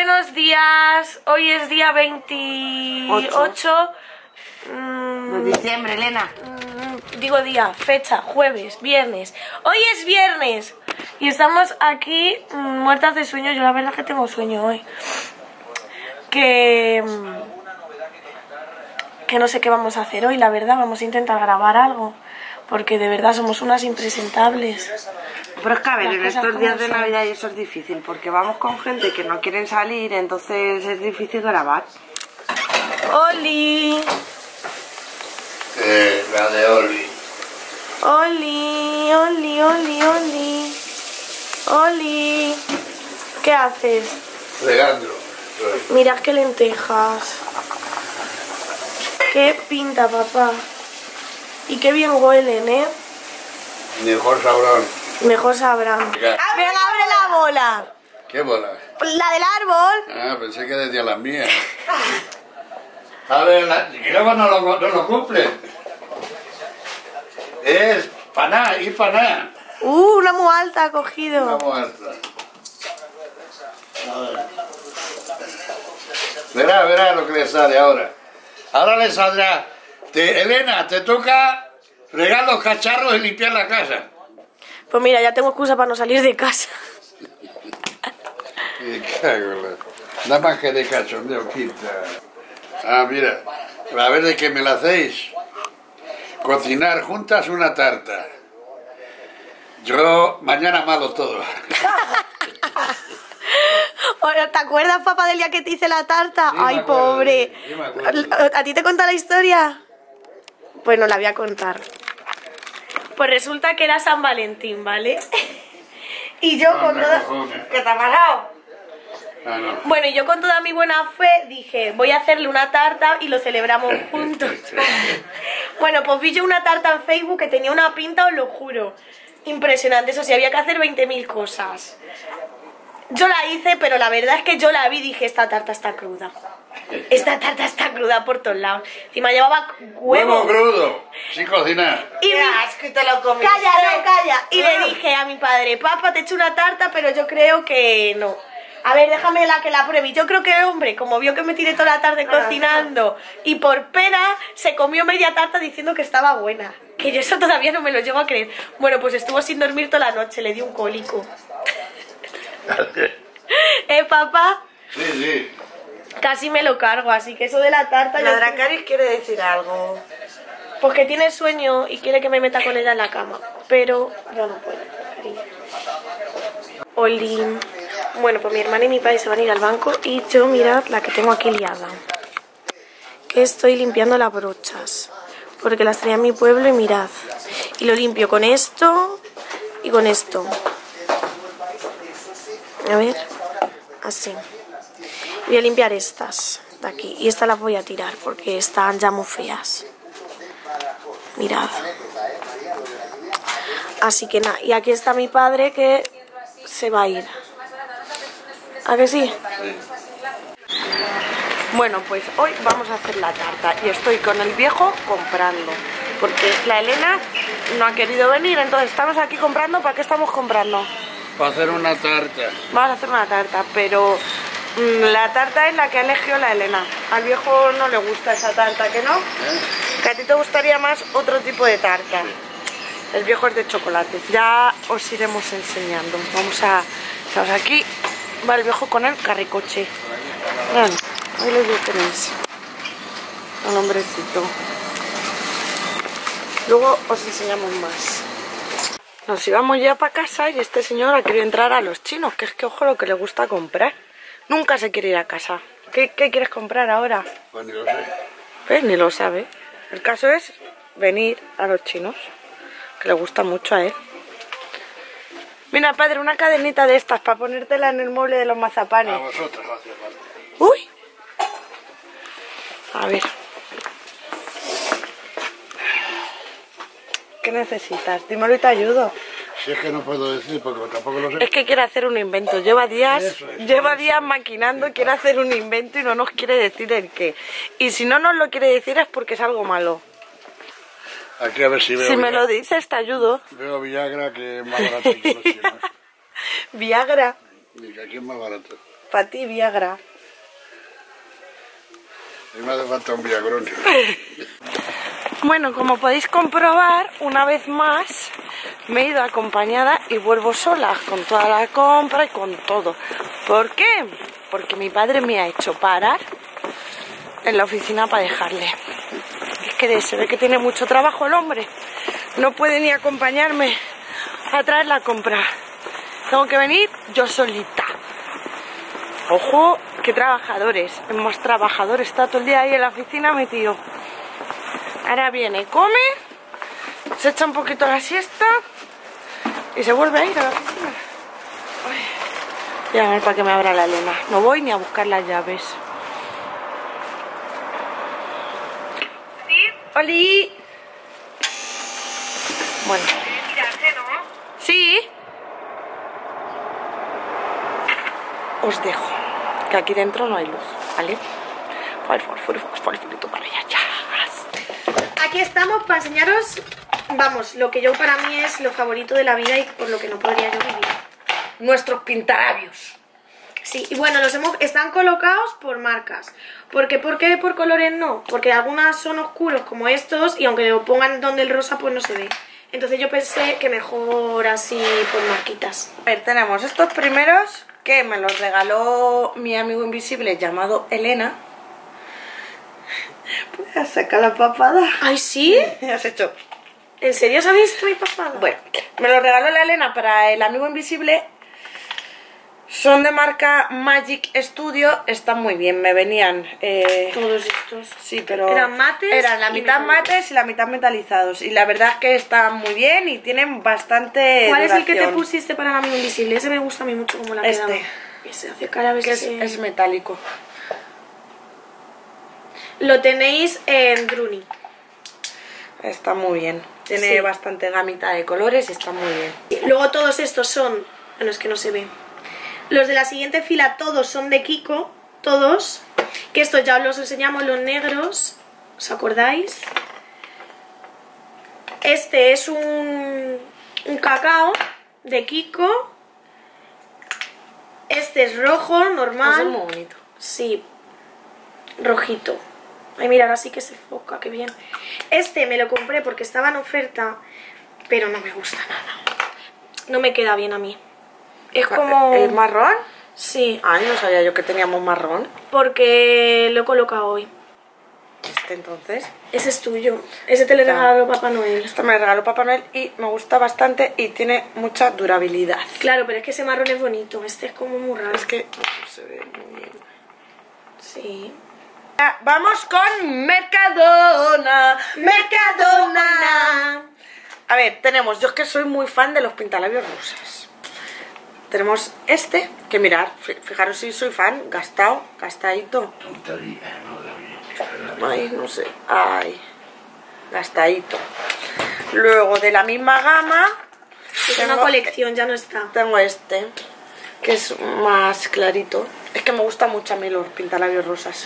Buenos días, hoy es día 28 de diciembre, Elena. Digo día, fecha, jueves, viernes. Hoy es viernes y estamos aquí muertas de sueño. Yo la verdad que tengo sueño hoy. Que no sé qué vamos a hacer hoy, la verdad. Vamos a intentar grabar algo, porque de verdad somos unas impresentables. Pero es que a ver, en estos días de Navidad y eso es difícil, porque vamos con gente que no quieren salir, entonces es difícil grabar. ¡Oli! La de Oli. ¡Oli! ¡Oli, oli, oli! ¡Oli! ¿Qué haces? Regando. Mirad qué lentejas. ¡Qué pinta, papá! Y qué bien huelen, ¿eh? Mejor sabrán. Mejor sabrán. Venga. ¡Venga, abre la bola! ¿Qué bola? ¡La del árbol! Ah, pensé que decía las mías. A ver, que luego no lo cumplen. Es para nada, y para nada. Una muy alta ha cogido. Vamos a entrar. A ver. Verá lo que le sale ahora. Ahora le saldrá. Elena, te toca fregar los cacharros y limpiar la casa. Pues mira, ya tengo excusa para no salir de casa. Me cago en la... Nada más que de cachondeo, quita. Ah, mira. A ver de qué me la hacéis. Cocinar juntas una tarta. Yo mañana malo todo. ¿Te acuerdas, papá, del día que te hice la tarta? Sí, Ay, me acuerdo, pobre. sí, me acuerdo. ¿A ti te cuenta la historia? Pues no la voy a contar. Pues resulta que era San Valentín, ¿vale? Y yo con toda... ¿Qué te ha pasado? Ah, no. Bueno, y yo con toda mi buena fe dije, voy a hacerle una tarta y lo celebramos juntos. Bueno, pues vi yo una tarta en Facebook que tenía una pinta, os lo juro. Impresionante, eso sí, había que hacer 20.000 cosas. Yo la hice, pero la verdad es que yo la vi y dije, esta tarta está cruda. Esta tarta está cruda por todos lados. Encima llevaba huevo. Huevo crudo, sin cocinar. Y Qué asco, y te lo comiste. Calla, no, calla. Y le dije a mi padre, papá, te he hecho una tarta, pero yo creo que no. A ver, déjame que la pruebe. Y yo creo que el hombre, como vio que me tiré toda la tarde cocinando y por pena, se comió media tarta diciendo que estaba buena. Que yo eso todavía no me lo llego a creer. Bueno, pues estuvo sin dormir toda la noche, le dio un cólico. Papá? Sí, sí. Casi me lo cargo, así que eso de la tarta... La Dracaris quiere decir algo. Pues que tiene sueño y quiere que me meta con ella en la cama. Pero yo no puedo, cariño. Oli. Bueno, pues mi hermana y mi padre se van a ir al banco y yo, mirad la que tengo aquí liada. Que estoy limpiando las brochas. Porque las traía a mi pueblo y mirad. Y lo limpio con esto y con esto. A ver, así. Voy a limpiar estas de aquí. Y estas las voy a tirar porque están ya muy feas. Mirad. Así que nada, y aquí está mi padre que se va a ir. ¿A que sí? Bueno, pues hoy vamos a hacer la tarta y estoy con el viejo comprando. Porque la Elena no ha querido venir, entonces estamos aquí comprando. ¿Para qué estamos comprando? Para hacer una tarta. Vamos a hacer una tarta, pero la tarta es la que ha elegido la Elena. Al viejo no le gusta esa tarta, ¿que no? Que a ti te gustaría más otro tipo de tarta. El viejo es de chocolate. Ya os iremos enseñando. Estamos aquí. Va el viejo con el carricoche. Bueno, ahí lo tenéis. Un hombrecito. Luego os enseñamos más. Nos íbamos ya para casa y este señor ha querido entrar a los chinos, que es que ojo lo que le gusta comprar. Nunca se quiere ir a casa. ¿Qué quieres comprar ahora? Pues ni lo sé. Pues ni lo sabe. El caso es venir a los chinos, que le gusta mucho a él. Mira, padre, una cadenita de estas para ponértela en el mueble de los mazapanes. A vosotros hace falta. ¡Uy! A ver. ¿Qué necesitas? Dímelo y te ayudo. Si es que no puedo decir porque tampoco lo sé. Es que quiere hacer un invento. Lleva días Eso es. maquinando, quiere hacer un invento y no nos quiere decir el qué. Y si no nos lo quiere decir es porque es algo malo. Aquí a ver si veo. Si me lo dices, te ayudo. Veo Viagra que es más barato que los chinos. Viagra. Y que aquí es más barato. Para ti, Viagra. Y me hace falta un viagrón. Bueno, como podéis comprobar, una vez más me he ido acompañada y vuelvo sola, con toda la compra y con todo. ¿Por qué? Porque mi padre me ha hecho parar en la oficina para dejarle. Es que se ve que tiene mucho trabajo el hombre. No puede ni acompañarme a traer la compra. Tengo que venir yo solita. Ojo, qué trabajadores. El más trabajador está todo el día ahí en la oficina metido. Ahora viene, come, se echa un poquito la siesta y se vuelve a ir a la oficina. Voy a ver para que me abra la Elena. No voy ni a buscar las llaves. ¿Sí? ¡Oli! Bueno. ¿Sí? Os dejo, que aquí dentro no hay luz, ¿vale? Para allá, ya. Aquí estamos para enseñaros, vamos, lo que yo para mí es lo favorito de la vida y por lo que no podría yo vivir. Nuestros pintalabios. Sí, y bueno, están colocados por marcas. ¿Por qué por colores no? Porque algunas son oscuros como estos y aunque lo pongan donde el rosa pues no se ve. Entonces yo pensé que mejor así por marquitas. A ver, tenemos estos primeros que me los regaló mi amigo invisible llamado Elena. ¿Puedes sacar la papada? ¿Ay, sí? Has hecho. ¿En serio sabéis mi papada? Bueno, me lo regaló la Elena para el amigo invisible. Son de marca Magic Studio, están muy bien, me venían. Todos estos. Sí, pero eran mates. Eran la mitad mates y la mitad metalizados. Y la verdad es que están muy bien y tienen bastante ¿Cuál duración. es el que te pusiste para el amigo invisible? Ese me gusta a mí mucho como la quedaba. Ese hace cara a ver que si es metálico. Lo tenéis en Druni. Está muy bien. Tiene bastante gamita de colores y está muy bien. Luego todos estos son... Bueno, es que no se ve. Los de la siguiente fila todos son de Kiko. Todos. Que estos ya os enseñamos, los negros. ¿Os acordáis? Este es un cacao de Kiko. Este es rojo, normal. Es muy bonito. Sí. Rojito. Ay, mira, ahora sí que se enfoca, qué bien. Este me lo compré porque estaba en oferta, pero no me gusta nada. No me queda bien a mí. Es como... ¿El marrón? Sí. Ay, no sabía yo que teníamos marrón. Porque lo he colocado hoy. Este entonces. Ese es tuyo. Ese te lo regaló Papá Noel. Este me lo regaló Papá Noel y me gusta bastante y tiene mucha durabilidad. Claro, pero es que ese marrón es bonito. Este es como muy raro. Es que no se ve muy bien. Sí. Vamos con Mercadona. Mercadona. A ver, tenemos, yo es que soy muy fan de los pintalabios rosas. Tenemos este, que mirad, fijaros si soy fan, gastadito. Ay, no sé, ay, gastadito. Luego de la misma gama, Es una colección, ya no está. tengo este, que es más clarito. Es que me gustan mucho a mí los pintalabios rosas.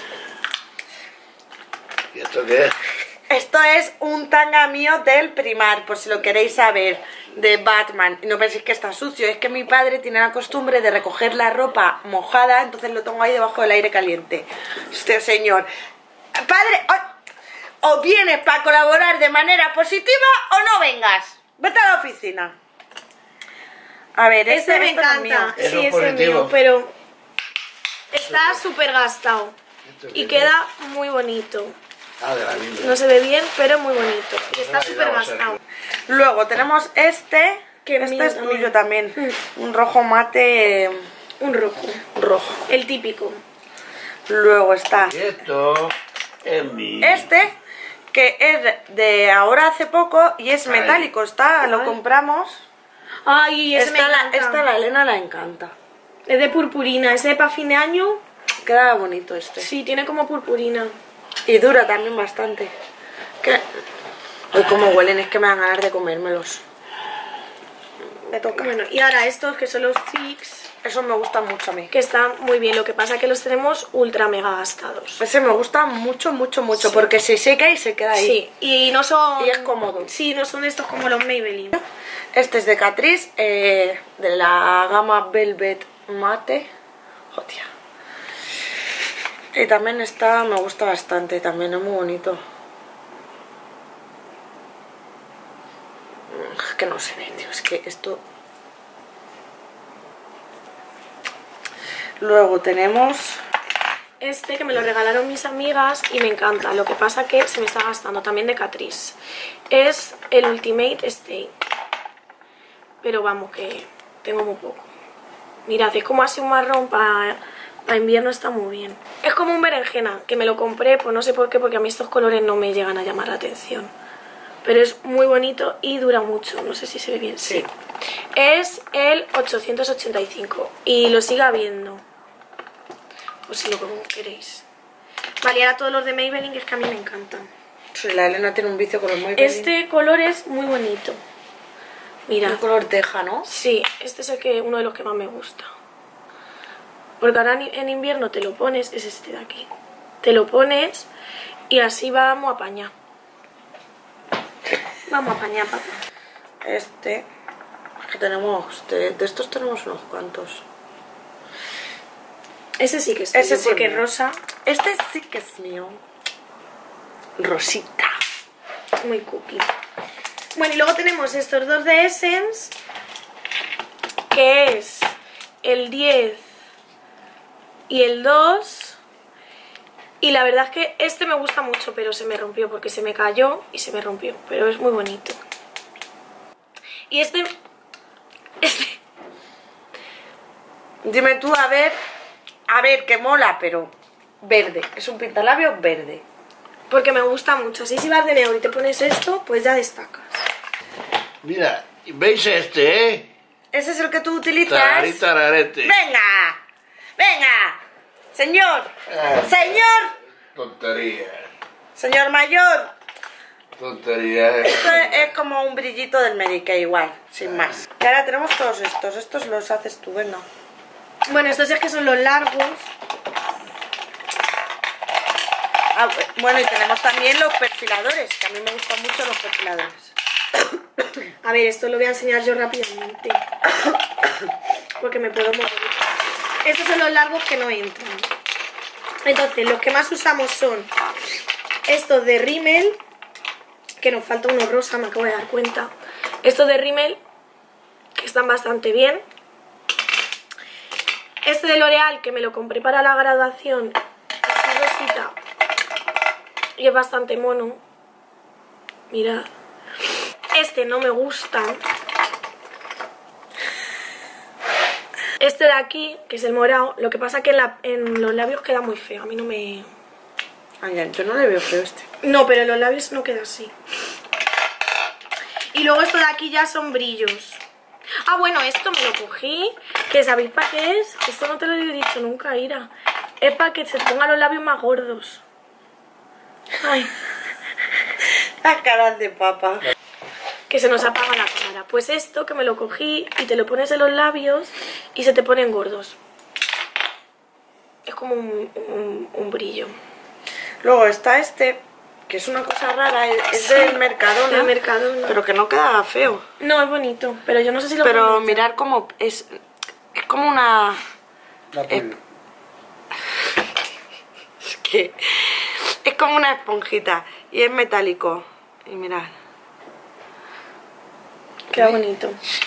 ¿Y esto qué es? Esto es un tanga mío del Primar, por si lo queréis saber, de Batman. Y no penséis que está sucio, es que mi padre tiene la costumbre de recoger la ropa mojada, entonces lo tengo ahí debajo del aire caliente. Este señor. Padre, o vienes para colaborar de manera positiva o no vengas. Vete a la oficina. A ver, Este me no es mío. encanta. Eso Sí, es ese es mío, positivo. pero está súper gastado. Y queda muy bonito. Ah, de la Biblia. No se ve bien, pero muy bonito. Y está Ahí súper vamos, gastado. Luego tenemos este, que Que este mío es también. tuyo también. Un rojo mate Un rojo. rojo. El típico. Luego está Y esto es mío. este, que es de ahora hace poco y es metálico. Está, lo compramos. Ay, ese me encanta. Esta a la Elena la encanta. Es de purpurina. Ese de para fin de año. Queda bonito este. Sí, tiene como purpurina. Y dura también bastante. Que... Hoy como huelen, es que me dan ganas de comérmelos. Me toca. Bueno, y ahora estos que son los Fix, Eso me gusta mucho a mí. que están muy bien. Lo que pasa es que los tenemos ultra mega gastados. Ese me gusta mucho, mucho, mucho. Sí. Porque se seca y se queda ahí. Sí, y no son... Y es cómodo. Sí, no son estos como los Maybelline. Este es de Catrice, de la gama Velvet Mate. Hostia. Y también esta me gusta bastante, también es muy bonito. Es que no se ve, tío, es que esto... Luego tenemos... Este que me lo regalaron mis amigas y me encanta. Lo que pasa que se me está gastando también de Catrice. Es el Ultimate Stay. Pero vamos, que tengo muy poco. Mirad, es como así un marrón para invierno, está muy bien. Es como un berenjena, que me lo compré, pues no sé por qué, porque a mí estos colores no me llegan a llamar la atención. Pero es muy bonito y dura mucho. No sé si se ve bien. Sí. Es el 885 y lo sigue habiendo. O si lo como queréis. Vale, y ahora todos los de Maybelline, que es que a mí me encantan. Sí, la Elena tiene un vicio con los Maybelline. Este color es muy bonito. Mira. El color teja, ¿no? Sí, este es uno de los que más me gusta. Porque ahora en invierno te lo pones, es este de aquí. Te lo pones y así vamos a apañar. Vamos a apañar, papá. Este, que tenemos, de estos tenemos unos cuantos. Ese sí que es Ese tuyo, sí porque es mío. rosa, Este sí que es mío. Rosita. muy cookie. Bueno, y luego tenemos estos dos de Essence, que es el 10 y el 2. Y la verdad es que este me gusta mucho, pero se me rompió porque se me cayó y se me rompió. Pero es muy bonito. Y este... Dime tú, a ver, que mola, pero verde. Es un pintalabios verde. Porque me gusta mucho. Así si vas de neón y te pones esto, pues ya destacas. Mira, ¿veis este, ¿Ese es el que tú utilizas? Tarari, tararete. ¡Venga! ¡Venga! ¡Señor! ¡Señor! Tontería. ¡Señor mayor! Tontería. Esto es como un brillito del Mary Kay igual, sin más. Y ahora tenemos todos estos. Estos los haces tú, venga. Bueno, estos es que son los largos. Ah, bueno, y tenemos también los perfiladores, que a mí me gustan mucho los perfiladores. A ver, esto lo voy a enseñar yo rápidamente. Porque me puedo mover. Estos son los largos que no entran. Entonces, los que más usamos son estos de Rimmel, que nos falta uno rosa, me acabo de dar cuenta. Estos de Rimmel, que están bastante bien. Este de L'Oreal, que me lo compré para la graduación, así rosita, y es bastante mono. Mirad. Este no me gusta. Este de aquí, que es el morado, lo que pasa que en los labios queda muy feo. A mí no me... Ay, ya, yo no le veo feo este. No, pero en los labios no queda así. Y luego esto de aquí ya son brillos. Ah, bueno, esto me lo cogí. ¿Que sabéis para qué es? Esto no te lo he dicho nunca, Ira. Es para que se te pongan los labios más gordos. Ay, Las caras de papa. que se nos apaga la cara. Pues esto que me lo cogí y te lo pones en los labios y se te ponen gordos. Es como un brillo. Luego está este, que es una cosa rara, es Sí, del Mercadona. del Mercadona. Pero que no queda feo. No, es bonito, pero yo no sé si lo Pero puedo echar. mirar cómo es como una... La pongo. Es que es como una esponjita y es metálico. Y mirad. Queda bonito.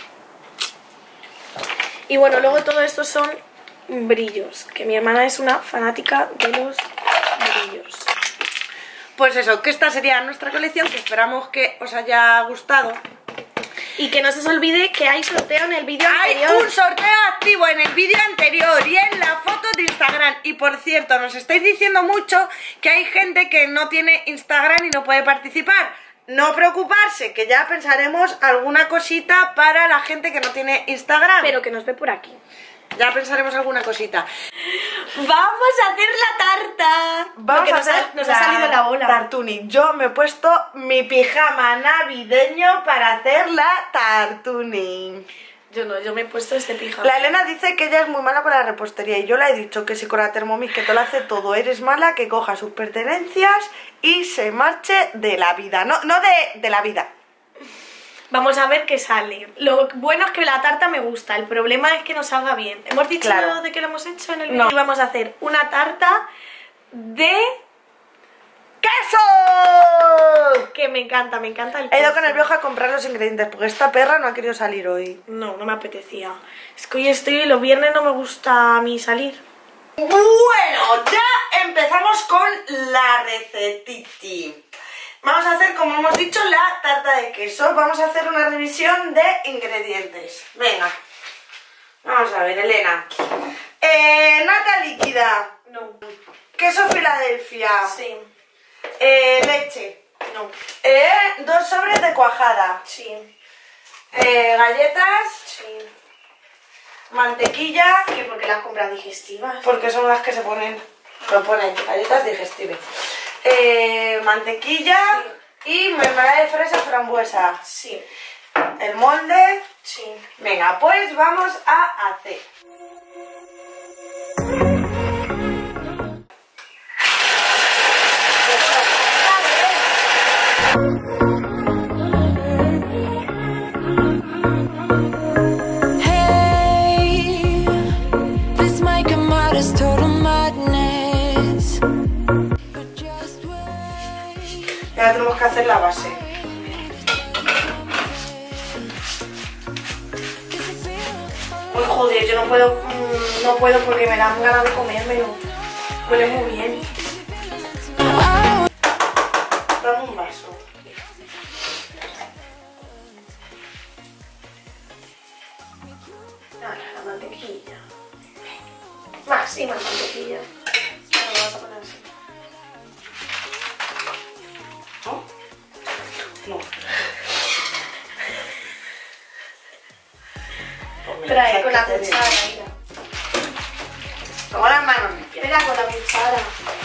Y bueno, luego todo esto son brillos, que mi hermana es una fanática de los brillos. Pues eso, que esta sería nuestra colección, que esperamos que os haya gustado. Y que no se os olvide que hay sorteo en el vídeo Hay anterior. un sorteo activo en el vídeo anterior y en la foto de Instagram. Y por cierto, nos estáis diciendo mucho que hay gente que no tiene Instagram y no puede participar. No preocuparse, que ya pensaremos alguna cosita para la gente que no tiene Instagram. Pero que nos ve por aquí. Ya pensaremos alguna cosita. ¡Vamos a hacer la tarta! Vamos Porque a hacer nos ha salido la bola. tartuni. Yo me he puesto mi pijama navideño para hacer la tartuni. Yo no, yo me he puesto este pijama. La Elena dice que ella es muy mala con la repostería y yo le he dicho que si con la Thermomix que te lo hace todo eres mala, que coja sus pertenencias y se marche de la vida. No de la vida. Vamos a ver qué sale. Lo bueno es que la tarta me gusta, el problema es que no salga bien. ¿Hemos dicho Claro. de qué lo hemos hecho en el No. vídeo? Y vamos a hacer una tarta de ¡queso! que me encanta el He ido queso. con el viejo a comprar los ingredientes porque esta perra no ha querido salir hoy. No, no me apetecía. Es que hoy estoy, los viernes no me gusta a mí salir. Bueno, ya empezamos con la recetiti. Vamos a hacer, como hemos dicho, la tarta de queso. Vamos a hacer una revisión de ingredientes. Venga. Vamos a ver, Elena. Nata líquida. No. Queso Filadelfia. Sí. Leche. No. 2 sobres de cuajada. Sí. Galletas. Sí. Mantequilla. ¿Qué? Porque las compras digestivas. Porque son las que se ponen. Lo ponen galletas digestivas. Mantequilla y mermelada de fresa frambuesa. Sí. El molde. Sí. Venga, pues vamos a hacer. Hey, this might come out as total madness, but just wait. Y ahora tenemos que hacer la base. Uy, joder, yo no puedo porque me dan ganas de comérmelo. Huele muy bien. Dame un vaso. La mantequilla. Más, sí, más mantequilla. Ahora lo vas a poner así. No. Trae con la cuchara, mira. Toma las manos limpias. Espera, con la cuchara.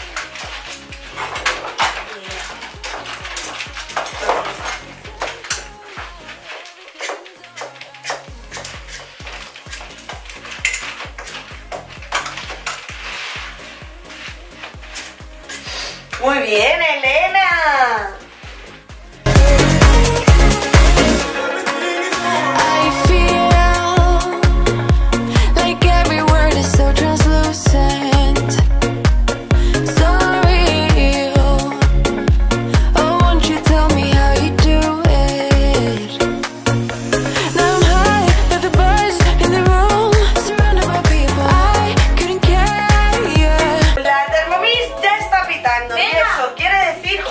Muy bien, Elena. I feel like every word is so translucent, so real. Oh, won't you tell me how you do it? Now I'm high, like the buzz in the room, surrounded by people I couldn't care, yeah. La Thermomix ya está pitando. Y Venga. eso quiere decir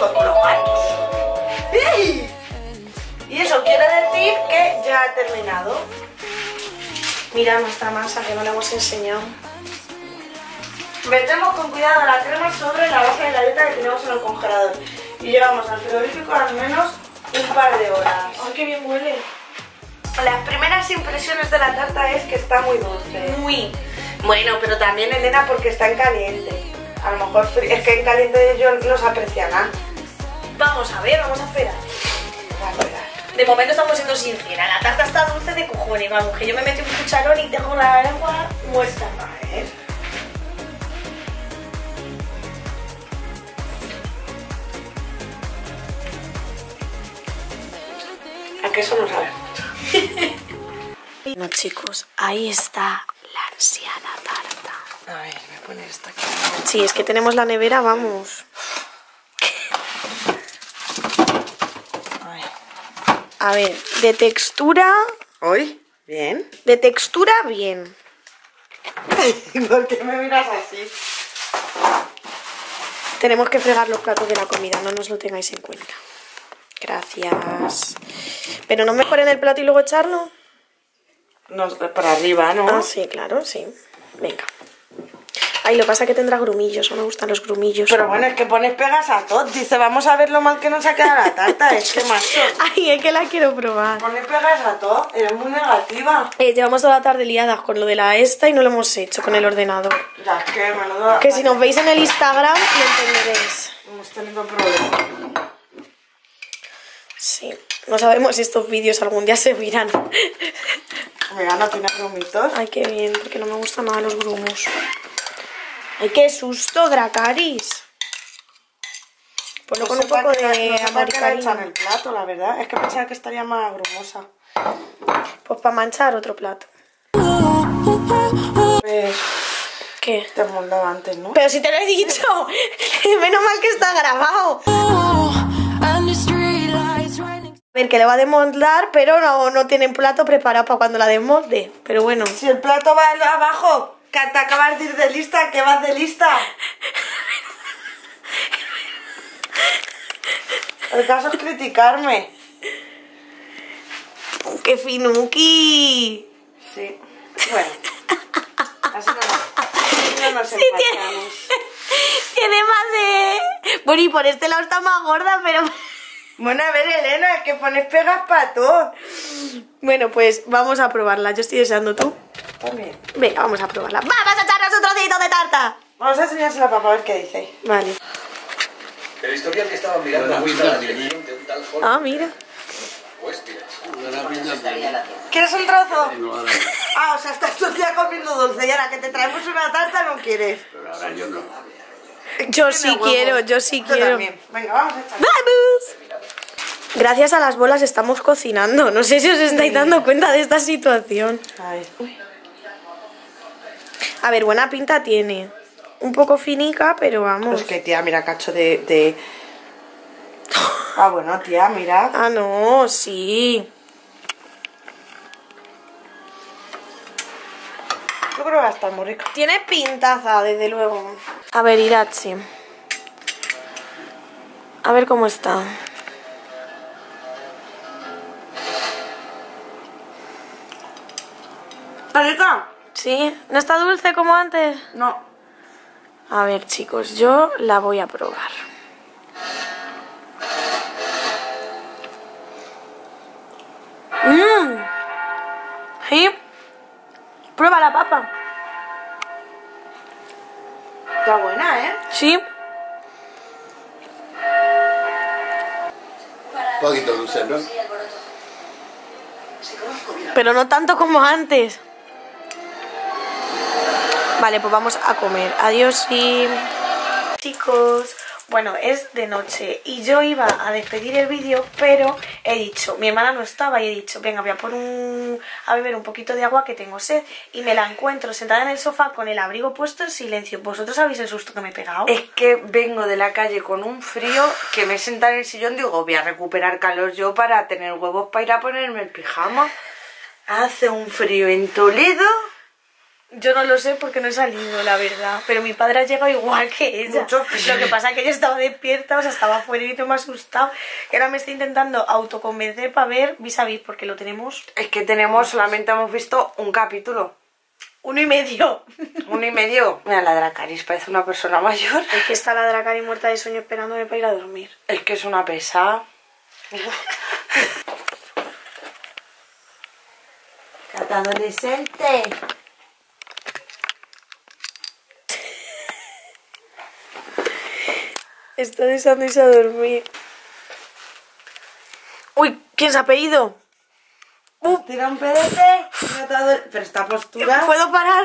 ¡Ey! Y eso quiere decir que ya ha terminado. Mira nuestra masa que no le hemos enseñado. Metemos con cuidado la crema sobre la base de galleta que tenemos en el congelador. Y llevamos al frigorífico al menos un par de horas. Ay, qué bien huele. Las primeras impresiones de la tarta es que está muy dulce. Muy. Bueno, pero también, Elena, porque está en caliente. A lo mejor es que en caliente ellos no se aprecian nada. Vamos a ver, vamos a esperar. De momento estamos siendo sinceras. La tarta está dulce de cojones, vamos, que yo me metí un cucharón y tengo la lengua muerta. A ver. A que eso no sabe mucho. No, chicos, ahí está la ansiada tarta. A ver, voy a poner esto aquí. Sí, es que tenemos la nevera, vamos. A ver, de textura... ¿Hoy? Bien. De textura, bien. ¿Por qué me miras así? Tenemos que fregar los platos de la comida, no nos lo tengáis en cuenta. Gracias. Pero no mejor en el plato y luego echarlo. No, para arriba, ¿no? Ah, sí, claro, sí. Venga. Ay, lo que pasa es que tendrá grumillos, no me gustan los grumillos. Pero bueno, es que pones pegas a todo. Dice, vamos a ver lo mal que nos ha quedado la tarta. Es que macho. Ay, es que la quiero probar. Pones pegas a todo. Eres muy negativa. Llevamos toda la tarde liadas con lo de la esta y no lo hemos hecho con el ordenador. Ya, es que menudo. Que si nos veis en el Instagram lo entenderéis. Hemos tenido problemas. Sí. No sabemos si estos vídeos algún día se verán. Mira, no tiene grumitos. Ay, qué bien, porque no me gustan nada los grumos. Ay, qué susto, Dracaris. Ponlo con un poco de amor y que la he echado en cariño. el plato, la verdad. Es que pensaba que estaría más grumosa. Pues para manchar otro plato. Pues ¿Qué? te has moldado antes, ¿no? Pero si te lo he dicho. Menos mal que está grabado. Under streetlights right next. A ver, que le va a desmoldar, pero no tienen plato preparado para cuando la desmolde. Pero bueno. Si el plato va abajo, que te acabas de ir de lista, que vas de lista. El caso es criticarme. ¡Qué finuki! Sí. Bueno. Así no nos empachamos. Tiene más de... Bueno, y por este lado está más gorda, pero... Bueno, a ver, Elena, es que pones pegas para todo. Bueno, pues vamos a probarla. Yo estoy deseando, ¿tú? También. Venga, vamos a probarla. ¡Vamos a echarnos un trocito de tarta! Vamos a enseñársela a papá a ver qué dice. Vale. El historial que estaba mirando Buena muestra la pinta tiene. dirección de un tal Jorge Ah, mira. Huésped. ¿Quieres un trozo? No, ahora, Ah, o sea, estás todo el día comiendo dulce y ahora que te traemos una tarta no quieres. pero ahora yo no. Yo sí Tiene huevos. quiero, yo sí Yo quiero. también. Venga, vamos a echar. ¡Vamos! Gracias a las bolas estamos cocinando. No sé si os estáis dando cuenta de esta situación. Ay. Uy. A ver, buena pinta tiene. Un poco finica, pero vamos. Es que, tía, mira, cacho de... Ah, bueno, tía, mira. Ah, no, sí. Yo creo que va a estar muy rica. Tiene pintaza, desde luego. A ver, Irachi. A ver cómo está. ¿Está rica? ¿Sí? ¿No está dulce como antes? No. A ver, chicos, yo la voy a probar. Mmm. ¿Sí? Prueba la papa. Está buena, ¿eh? ¿Sí? Un poquito dulce, ¿no? Pero no tanto como antes. Vale, pues vamos a comer. Adiós y... Chicos, bueno, es de noche y yo iba a despedir el vídeo, pero he dicho, mi hermana no estaba y he dicho, venga, voy a beber un poquito de agua que tengo sed, y me la encuentro sentada en el sofá con el abrigo puesto en silencio. ¿Vosotros sabéis el susto que me he pegado? Es que vengo de la calle con un frío que me he sentado en el sillón. Digo, voy a recuperar calor yo para tener huevos para ir a ponerme el pijama. Hace un frío en Toledo. Yo no lo sé porque no he salido, la verdad. Pero mi padre ha llegado igual que ella. Mucho frío. Lo que pasa es que yo estaba despierta, o sea, estaba afuera y no me ha asustado. Y ahora me estoy intentando autoconvencer para ver Vis a Vis, porque lo tenemos Es que solamente hemos visto un capítulo. 1,5. 1,5. Mira, la Dracarys parece una persona mayor. Es que está la Dracari muerta de sueño esperándome para ir a dormir. Es que es una pesada. Cata adolescente. Está deseando irse a dormir. Uy, ¿quién se ha pedido? Tira un pedete. Pero esta postura. ¿Puedo parar?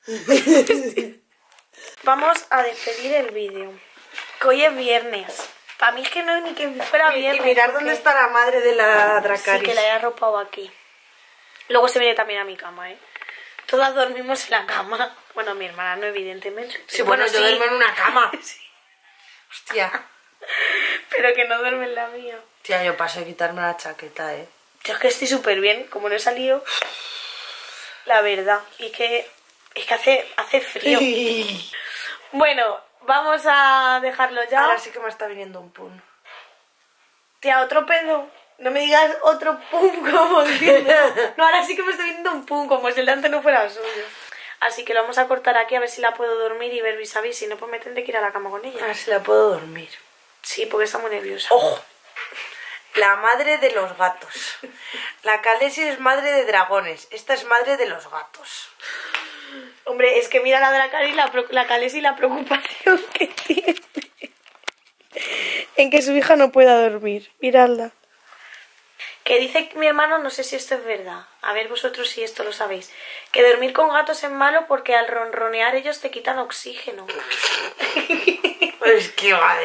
Vamos a despedir el vídeo. Que hoy es viernes. Para mí es que no es ni que fuera Y viernes. mirar porque- dónde está la madre de la Sí, Dracarys. que la he arropado aquí. Luego se viene también a mi cama, ¿eh? Todas dormimos en la cama. Bueno, mi hermana no, evidentemente. Sí, bueno, yo duermo en una cama. Sí, Hostia. pero que no duerme en la mía. Tía, yo paso de quitarme la chaqueta, ¿eh? Yo es que estoy súper bien, como no he salido. La verdad. Y es que hace frío. Bueno, vamos a dejarlo ya. Ahora sí que me está viniendo un pun. Tía, otro pedo. No me digas otro pum como diciendo. No, ahora sí que me estoy viendo un pum, como si el de antes no fuera suyo. Así que lo vamos a cortar aquí a ver si la puedo dormir y ver Vis a Vis. Si no, pues me tendré que ir a la cama con ella. A ver si la puedo dormir. Sí, porque está muy nerviosa. ¡Ojo! La madre de los gatos. La Khaleesi es madre de dragones. Esta es madre de los gatos. Hombre, es que mira la Dracari, la Khaleesi y la preocupación que tiene en que su hija no pueda dormir. Miradla. Que dice mi hermano, no sé si esto es verdad. A ver vosotros si esto lo sabéis. Que dormir con gatos es malo porque al ronronear ellos te quitan oxígeno. Pues que madre mía.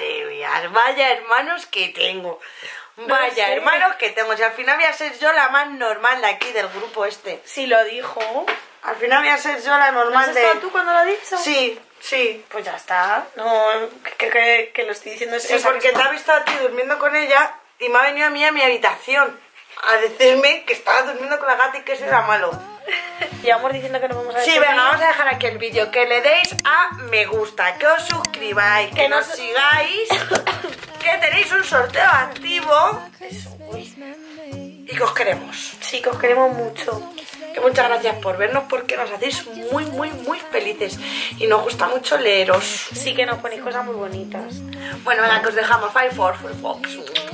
veas, vaya hermanos que tengo. Vaya sé. hermanos que tengo. Si al final voy a ser yo la más normal de aquí del grupo este. Si lo dijo. Al final voy a ser yo la ¿No normal has de... estado tú cuando lo has dicho? Sí, sí. Pues ya está. No, que lo estoy diciendo. Sí, o sea, porque que te ha visto a ti durmiendo con ella y me ha venido a mí a mi habitación a decirme que estaba durmiendo con la gata y que eso era malo. llevamos diciendo que nos vamos a Sí, despedir. venga, vamos a dejar aquí el vídeo. Que le deis a me gusta, que os suscribáis, que nos sigáis, que tenéis un sorteo activo y que os queremos. Sí, que os queremos mucho. Que muchas gracias por vernos porque nos hacéis muy, muy, muy felices y nos gusta mucho leeros. Sí que nos ponéis cosas muy bonitas. Bueno, venga, que os dejamos. 5, 4, 3, Fox.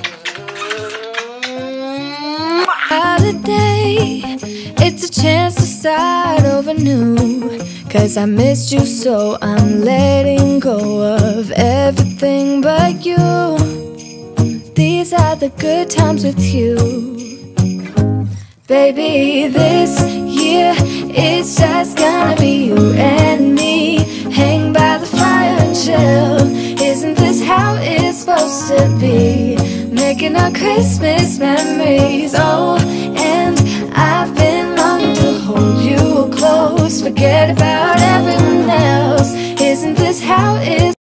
Holiday, it's a chance to start over new. 'Cause I missed you, so I'm letting go of everything but you. These are the good times with you. Baby, this year it's just gonna be you and me. Hang by the fire and chill. Isn't this how it's supposed to be? Making our Christmas memories. Oh,